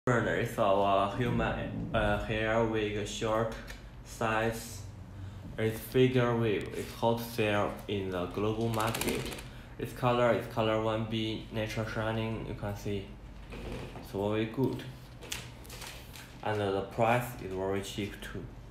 Burner is our human hair wig short size. Its figure wave is hot sale in the global market. Its color is color 1B, natural shining, you can see. It's very good. And the price is very cheap too.